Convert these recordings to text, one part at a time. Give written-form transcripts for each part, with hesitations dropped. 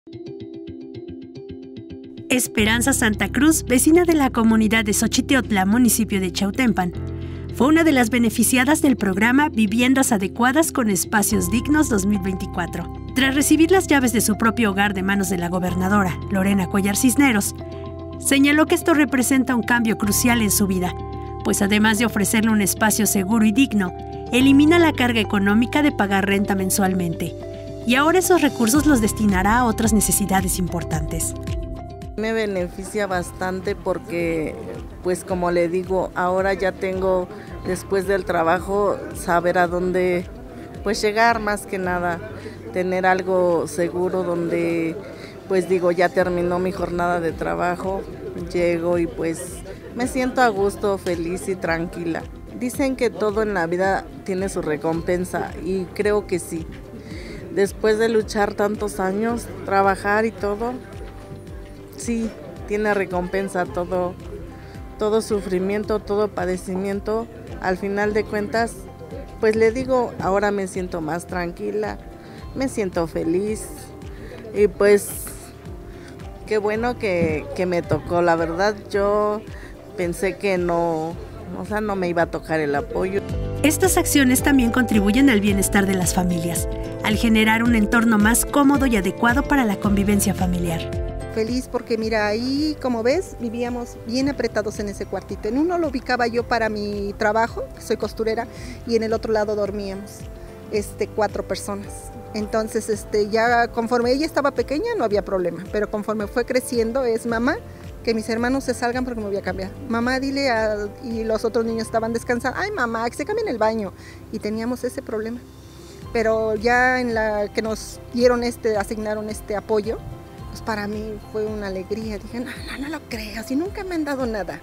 Esperanza Santa Cruz, vecina de la comunidad de Xochiteotla, municipio de Chautempan, fue una de las beneficiadas del programa Viviendas Adecuadas con Espacios Dignos 2024. Tras recibir las llaves de su propio hogar de manos de la gobernadora, Lorena Cuellar Cisneros, señaló que esto representa un cambio crucial en su vida, pues además de ofrecerle un espacio seguro y digno, elimina la carga económica de pagar renta mensualmente, y ahora esos recursos los destinará a otras necesidades importantes. Me beneficia bastante porque, pues como le digo, ahora ya tengo, después del trabajo, saber a dónde pues llegar, más que nada, tener algo seguro donde, pues digo, ya terminó mi jornada de trabajo, llego y pues me siento a gusto, feliz y tranquila. Dicen que todo en la vida tiene su recompensa y creo que sí. Después de luchar tantos años, trabajar y todo, sí, tiene recompensa todo sufrimiento, todo padecimiento. Al final de cuentas, pues le digo, ahora me siento más tranquila, me siento feliz y pues qué bueno que me tocó. La verdad, yo pensé que no me iba a tocar el apoyo. Estas acciones también contribuyen al bienestar de las familias, al generar un entorno más cómodo y adecuado para la convivencia familiar. Feliz porque mira, ahí como ves vivíamos bien apretados en ese cuartito. En uno lo ubicaba yo para mi trabajo, que soy costurera, y en el otro lado dormíamos 4 personas. Entonces ya conforme ella estaba pequeña no había problema, pero conforme fue creciendo es mamá, que mis hermanos se salgan porque me voy a cambiar. Mamá, dile y los otros niños estaban descansando. Ay mamá, que se cambien el baño. Y teníamos ese problema. Pero ya en la que nos dieron asignaron este apoyo, pues para mí fue una alegría. Dije, no lo creas, y nunca me han dado nada.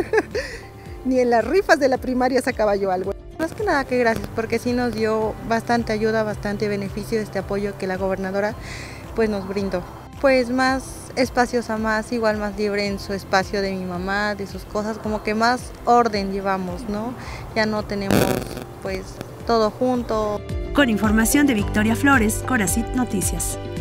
Ni en las rifas de la primaria sacaba yo algo. Más que nada que gracias, porque sí nos dio bastante ayuda, bastante beneficio este apoyo que la gobernadora pues nos brindó. Pues más espacios a más, igual más libre en su espacio de mi mamá, de sus cosas, como que más orden llevamos, ¿no? Ya no tenemos pues todo junto. Con información de Victoria Flores, Coracit Noticias.